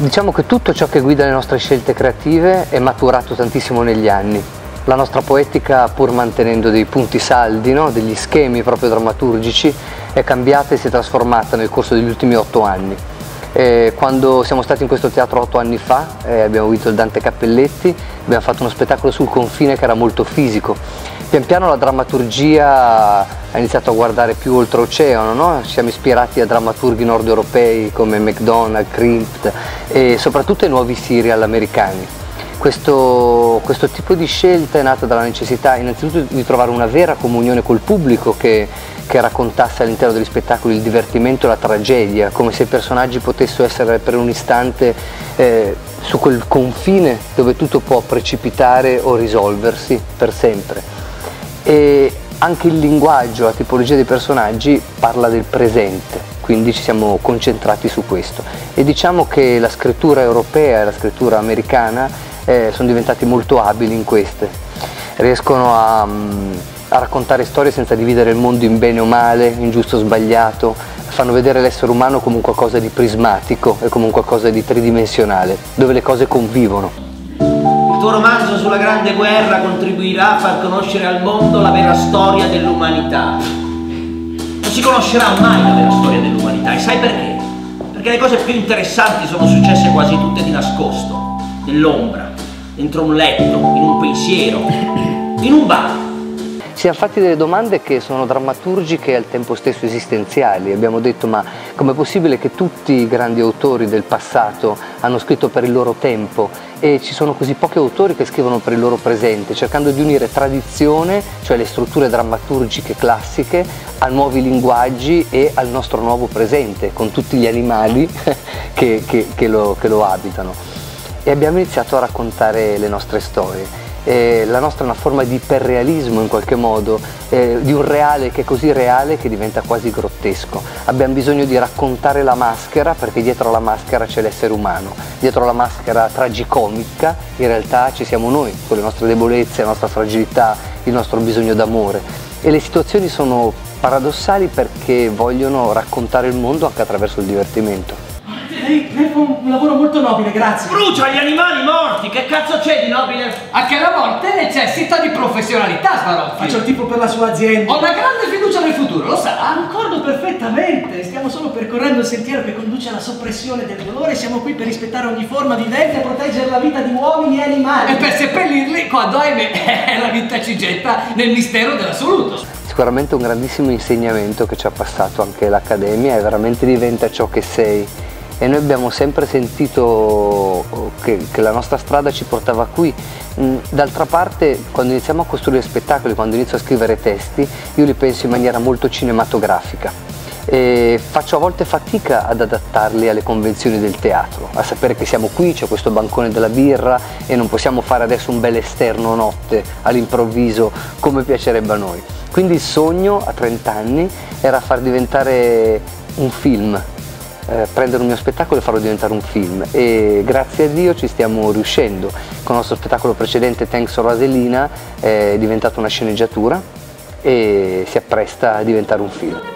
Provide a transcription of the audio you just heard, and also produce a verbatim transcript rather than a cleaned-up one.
Diciamo che tutto ciò che guida le nostre scelte creative è maturato tantissimo negli anni. La nostra poetica, pur mantenendo dei punti saldi, no? degli schemi proprio drammaturgici, è cambiata e si è trasformata nel corso degli ultimi otto anni. E quando siamo stati in questo teatro otto anni fa, eh, abbiamo vinto il Dante Cappelletti, abbiamo fatto uno spettacolo sul confine che era molto fisico. Pian piano la drammaturgia ha iniziato a guardare più oltreoceano, no? Ci siamo ispirati a drammaturghi nord europei come MacDonald, Kripke e soprattutto ai nuovi serial americani. Questo, questo tipo di scelta è nata dalla necessità innanzitutto di trovare una vera comunione col pubblico che, che raccontasse all'interno degli spettacoli il divertimento e la tragedia, come se i personaggi potessero essere per un istante eh, su quel confine dove tutto può precipitare o risolversi per sempre. E anche il linguaggio, la tipologia dei personaggi parla del presente, quindi ci siamo concentrati su questo. E diciamo che la scrittura europea e la scrittura americana eh, sono diventati molto abili in queste. Riescono a, a raccontare storie senza dividere il mondo in bene o male, in giusto o sbagliato, fanno vedere l'essere umano come un qualcosa di prismatico e come un qualcosa di tridimensionale, dove le cose convivono. Il tuo romanzo sulla Grande Guerra contribuirà a far conoscere al mondo la vera storia dell'umanità. Non si conoscerà mai la vera storia dell'umanità, e sai perché? Perché le cose più interessanti sono successe quasi tutte di nascosto, nell'ombra, dentro un letto, in un pensiero, in un bar. Si siamo fatti delle domande che sono drammaturgiche e al tempo stesso esistenziali. Abbiamo detto: ma com'è possibile che tutti i grandi autori del passato hanno scritto per il loro tempo e ci sono così pochi autori che scrivono per il loro presente, cercando di unire tradizione, cioè le strutture drammaturgiche classiche, a nuovi linguaggi e al nostro nuovo presente, con tutti gli animali che, che, che, lo, che lo abitano. E abbiamo iniziato a raccontare le nostre storie. Eh, la nostra è una forma di iperrealismo in qualche modo, eh, di un reale che è così reale che diventa quasi grottesco. Abbiamo bisogno di raccontare la maschera, perché dietro la maschera c'è l'essere umano, dietro la maschera tragicomica in realtà ci siamo noi, con le nostre debolezze, la nostra fragilità, il nostro bisogno d'amore. E le situazioni sono paradossali perché vogliono raccontare il mondo anche attraverso il divertimento. Lei, lei fa un lavoro molto nobile, grazie. Brucia gli animali morti, che cazzo c'è di nobile? Anche la morte necessita di professionalità, Swarovski. Faccio il tipo per la sua azienda. Ho una grande fiducia nel futuro, lo sa? Concordo perfettamente. Stiamo solo percorrendo il sentiero che conduce alla soppressione del dolore. Siamo qui per rispettare ogni forma vivente e proteggere la vita di uomini e animali. E per seppellirli quando, ahimè, la vita ci getta nel mistero dell'assoluto. Sicuramente un grandissimo insegnamento che ci ha passato anche l'Accademia, e veramente diventa ciò che sei. E noi abbiamo sempre sentito che, che la nostra strada ci portava qui. D'altra parte, quando iniziamo a costruire spettacoli, quando inizio a scrivere testi, io li penso in maniera molto cinematografica e faccio a volte fatica ad adattarli alle convenzioni del teatro, a sapere che siamo qui, c'è questo bancone della birra e non possiamo fare adesso un bel esterno notte all'improvviso come piacerebbe a noi. Quindi il sogno a trenta anni era far diventare un film, Eh, prendere un mio spettacolo e farlo diventare un film, e grazie a Dio ci stiamo riuscendo. Con il nostro spettacolo precedente, Thanks for Roselina, è diventata una sceneggiatura e si appresta a diventare un film.